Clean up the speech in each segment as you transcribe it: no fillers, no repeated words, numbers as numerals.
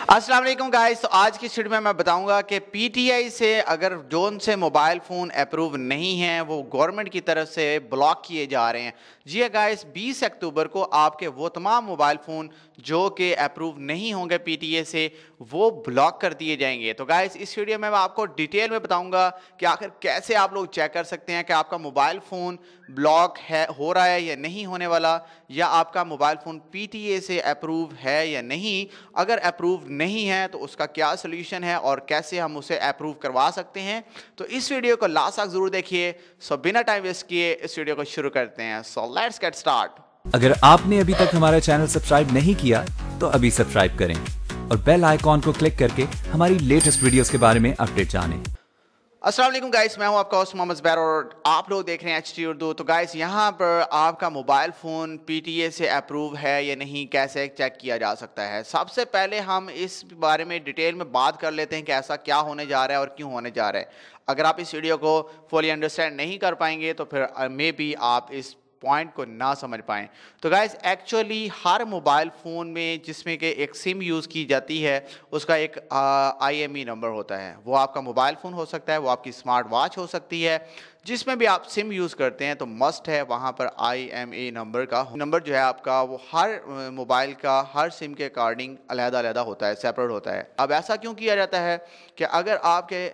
अस्सलाम वालेकुम गाइस। तो आज की वीडियो में मैं बताऊंगा कि पीटीआई से अगर जोन से मोबाइल फ़ोन अप्रूव नहीं है वो गवर्नमेंट की तरफ से ब्लॉक किए जा रहे हैं। जी गाइस, 20 अक्टूबर को आपके वो तमाम मोबाइल फ़ोन जो कि अप्रूव नहीं होंगे पीटीए से वो ब्लॉक कर दिए जाएंगे। तो गाइस, इस वीडियो में मैं आपको डिटेल में बताऊंगा कि आखिर कैसे आप लोग चेक कर सकते हैं कि आपका मोबाइल फ़ोन ब्लॉक है हो रहा है या नहीं होने वाला, या आपका मोबाइल फ़ोन पीटीए से अप्रूव है या नहीं। अगर अप्रूव नहीं है तो उसका क्या सोल्यूशन है और कैसे हम उसे अप्रूव करवा सकते हैं। तो इस वीडियो को लास्ट तक जरूर देखिए। सो बिना टाइम वेस्ट किए इस वीडियो को शुरू करते हैं। So let's get start. अगर आपने अभी तक हमारा चैनल सब्सक्राइब नहीं किया तो अभी सब्सक्राइब करें और बेल आइकॉन को क्लिक करके हमारी लेटेस्ट वीडियोस के बारे में अपडेट जानें। अस्सलाम वालेकुम गाइस, मैं हूं आपका होस्ट मोहम्मद ज़ुबैर और आप लोग देख रहे हैं एचटी उर्दू। तो गाइस, यहां पर आपका मोबाइल फ़ोन पीटीए से अप्रूव है या नहीं कैसे चेक किया जा सकता है। सबसे पहले हम इस बारे में डिटेल में बात कर लेते हैं कि ऐसा क्या होने जा रहा है और क्यों होने जा रहा है। अगर आप इस वीडियो को फुली अंडरस्टैंड नहीं कर पाएंगे तो फिर मे बी आप इस पॉइंट को ना समझ पाएँ। तो गाइस, एक्चुअली हर मोबाइल फ़ोन में जिसमें कि एक सिम यूज़ की जाती है उसका एक आईएमई नंबर होता है। वो आपका मोबाइल फ़ोन हो सकता है, वो आपकी स्मार्ट वॉच हो सकती है, जिसमें भी आप सिम यूज़ करते हैं तो मस्ट है वहाँ पर आईएमई नंबर का नंबर जो है आपका वो हर मोबाइल का हर सिम के अकॉर्डिंग अलग-अलग होता है, सेपरेट होता है। अब ऐसा क्यों किया जाता है कि अगर आपके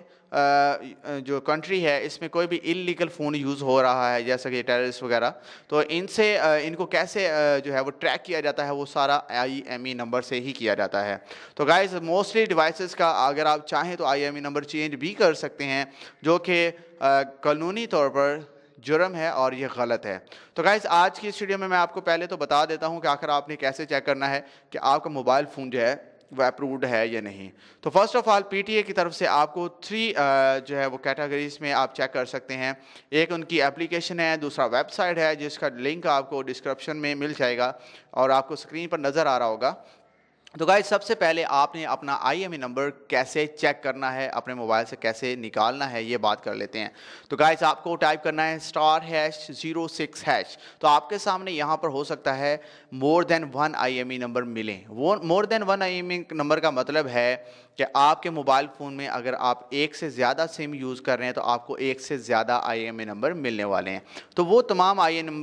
जो कंट्री है इसमें कोई भी इलीगल फ़ोन यूज़ हो रहा है जैसा कि टेररिस्ट वगैरह, तो इनसे इनको कैसे जो है वो ट्रैक किया जाता है, वो सारा आईएमई नंबर से ही किया जाता है। तो गाइस, मोस्टली डिवाइसेस का अगर आप चाहें तो आईएमई नंबर चेंज भी कर सकते हैं, जो कि कानूनी तौर पर जुर्म है और ये गलत है। तो गाइस, आज की इस वीडियो में मैं आपको पहले तो बता देता हूँ कि आखिर आपने कैसे चेक करना है कि आपका मोबाइल फ़ोन जो है वो अप्रूव्ड है या नहीं। तो फर्स्ट ऑफ ऑल पीटीए की तरफ से आपको 3 जो है वो कैटेगरीज में आप चेक कर सकते हैं। एक उनकी एप्लीकेशन है, दूसरा वेबसाइट है जिसका लिंक आपको डिस्क्रिप्शन में मिल जाएगा और आपको स्क्रीन पर नज़र आ रहा होगा। तो गाइस, सबसे पहले आपने अपना आईएमई नंबर कैसे चेक करना है, अपने मोबाइल से कैसे निकालना है, ये बात कर लेते हैं। तो गाइस, आपको टाइप करना है *#06#। तो आपके सामने यहाँ पर हो सकता है more than one IME number मिले। वो more than one IME number का मतलब है कि आपके मोबाइल फ़ोन में अगर आप एक से ज़्यादा सिम यूज़ कर रहे हैं तो आपको एक से ज़्यादा आईएमई नंबर मिलने वाले हैं। तो वो तमाम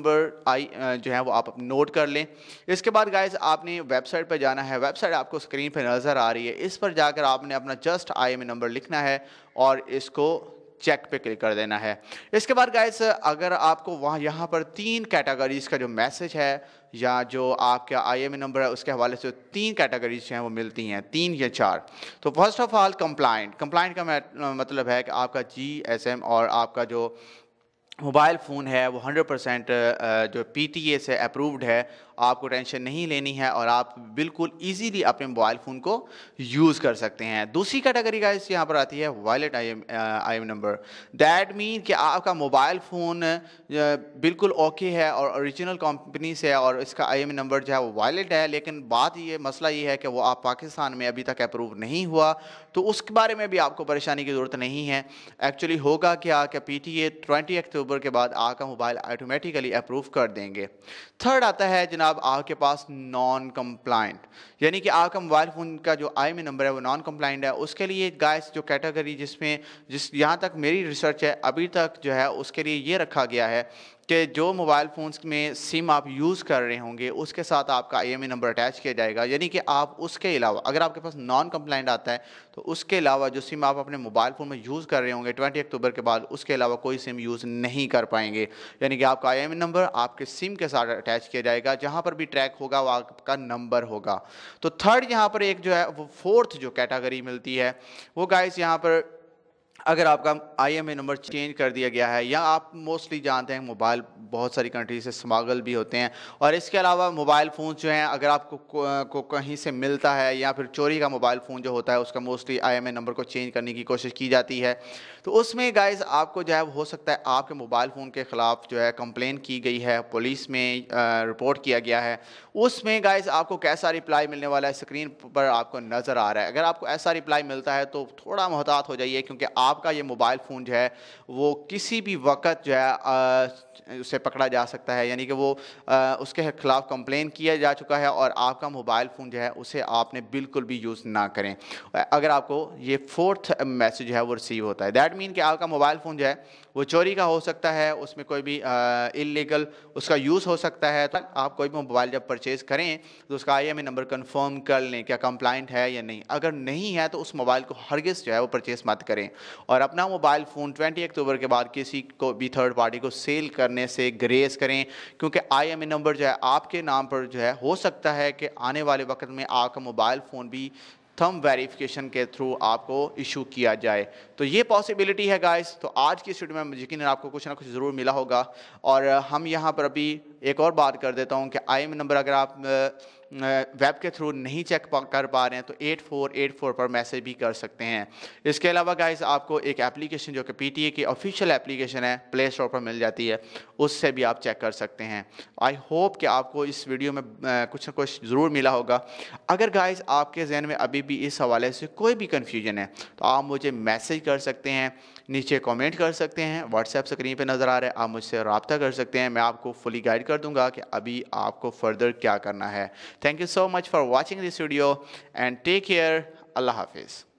आईएमई जो है वो आप नोट कर लें। इसके बाद गाइस, आपने वेबसाइट पर जाना है। वेबसाइट आपको स्क्रीन पर नज़र आ रही है। इस पर जाकर आपने अपना जस्ट आईएमई नंबर लिखना है और इसको चेक पे क्लिक कर देना है। इसके बाद गाइस, अगर आपको वहाँ यहाँ पर 3 कैटेगरीज का जो मैसेज है या जो आपका आईएमई नंबर है उसके हवाले से 3 कैटेगरीज हैं वो मिलती हैं, 3 या 4। तो फर्स्ट ऑफ ऑल कंप्लाइंट का मतलब है कि आपका जीएसएम और आपका जो मोबाइल फ़ोन है वो 100% जो पीटीए से अप्रूव्ड है। आपको टेंशन नहीं लेनी है और आप बिल्कुल इजीली अपने मोबाइल फ़ोन को यूज़ कर सकते हैं। दूसरी कैटेगरी गाइस यहाँ पर आती है valid IM number. That mean कि आपका मोबाइल फ़ोन बिल्कुल ओके है और ओरिजिनल कंपनी से है और इसका आईएम नंबर जो है वो वैलिड है, लेकिन मसला ये है कि वो आप पाकिस्तान में अभी तक अप्रूव नहीं हुआ। तो उसके बारे में भी आपको परेशानी की ज़रूरत नहीं है। एक्चुअली होगा क्या कि पीटीए 20 अक्टूबर के बाद आपका मोबाइल ऑटोमेटिकली अप्रूव कर देंगे। थर्ड आता है जनाब आपके पास नॉन कंप्लाइंट, यानी कि आपका मोबाइल फ़ोन का जो आईएमई नंबर है वो नॉन कंप्लाइंट है। उसके लिए गाइस जो कैटेगरी यहाँ तक मेरी रिसर्च है अभी तक जो है उसके लिए ये रखा गया है कि जो मोबाइल फ़ोन्स में सिम आप यूज़ कर रहे होंगे उसके साथ आपका आईएमई नंबर अटैच किया जाएगा। यानी कि आप उसके अलावा अगर आपके पास नॉन कंप्लाइंट आता है तो उसके अलावा जो सिम आप अपने मोबाइल फ़ोन में यूज़ कर रहे होंगे 20 अक्टूबर के बाद उसके अलावा कोई सिम यूज़ नहीं कर पाएंगे। यानी कि आपका आईएमई नंबर आपके सिम के साथ अटैच किया जाएगा, जहाँ पर भी ट्रैक होगा वो आपका नंबर होगा। तो थर्ड यहाँ पर एक जो है वो फोर्थ जो कैटेगरी मिलती है वो गाइस यहाँ पर अगर आपका आईएमई नंबर चेंज कर दिया गया है, या आप मोस्टली जानते हैं मोबाइल बहुत सारी कंट्री से स्मगल भी होते हैं, और इसके अलावा मोबाइल फ़ोन जो हैं अगर आपको को कहीं से मिलता है या फिर चोरी का मोबाइल फ़ोन जो होता है उसका मोस्टली आईएमई नंबर को चेंज करने की कोशिश की जाती है। तो उसमें गाइस आपको जो है हो सकता है आपके मोबाइल फ़ोन के ख़िलाफ़ जो है कंप्लेन की गई है, पुलिस में रिपोर्ट किया गया है। उसमें गाइस आपको कैसा रिप्लाई मिलने वाला है स्क्रीन पर आपको नज़र आ रहा है। अगर आपको ऐसा रिप्लाई मिलता है तो थोड़ा मोहतात हो जाइए, क्योंकि आपका ये मोबाइल फ़ोन जो है वो किसी भी वक्त जो है उसे पकड़ा जा सकता है, यानी कि वो उसके खिलाफ कंप्लेन किया जा चुका है और आपका मोबाइल फ़ोन जो है उसे आपने बिल्कुल भी यूज़ ना करें अगर आपको ये 4th मैसेज है वो रिसीव होता है। दैट मीन कि आपका मोबाइल फ़ोन जो है वो चोरी का हो सकता है, उसमें कोई भी इलीगल उसका यूज़ हो सकता है। तो आप कोई भी मोबाइल जब परचेज़ करें तो उसका IMEI नंबर कंफर्म कर लें क्या कंप्लाइंट है या नहीं। अगर नहीं है तो उस मोबाइल को हरगिज़ जो है वो परचेज़ मत करें और अपना मोबाइल फ़ोन 20 अक्टूबर के बाद किसी को भी थर्ड पार्टी को सेल करने से ग्रेज करें, क्योंकि IMEI नंबर जो है आपके नाम पर जो है हो सकता है कि आने वाले वक्त में आपका मोबाइल फ़ोन भी थंब वेरिफिकेशन के थ्रू आपको इशू किया जाए। तो ये पॉसिबिलिटी है गाइस। तो आज की इस वीडियो में यकीनन आपको कुछ ना कुछ ज़रूर मिला होगा और हम यहाँ पर अभी एक और बात कर देता हूँ कि IMEI नंबर अगर आप वेब के थ्रू नहीं चेक कर पा रहे हैं तो 8484 पर मैसेज भी कर सकते हैं। इसके अलावा गाइस आपको एक एप्लीकेशन जो कि PTA की ऑफिशियल एप्लीकेशन है प्ले स्टोर पर मिल जाती है, उससे भी आप चेक कर सकते हैं। आई होप कि आपको इस वीडियो में कुछ ना कुछ ज़रूर मिला होगा। अगर गाइस आपके जहन में अभी भी इस हवाले से कोई भी कन्फ्यूजन है तो आप मुझे मैसेज कर सकते हैं, नीचे कमेंट कर सकते हैं, व्हाट्सएप स्क्रीन पे नज़र आ रहा है, आप मुझसे रब्ता कर सकते हैं। मैं आपको फुली गाइड कर दूंगा कि अभी आपको फर्दर क्या करना है। Thank you so much for watching this video and take care. Allah Hafiz.